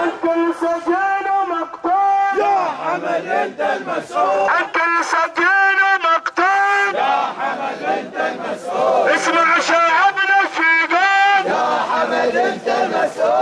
الكل سجين ومقتول يا حمد انت المسؤول، الكل سجين ومقتول يا حمد انت المسؤول، اسمع شعبنا شو يقول يا حمد انت المسؤول.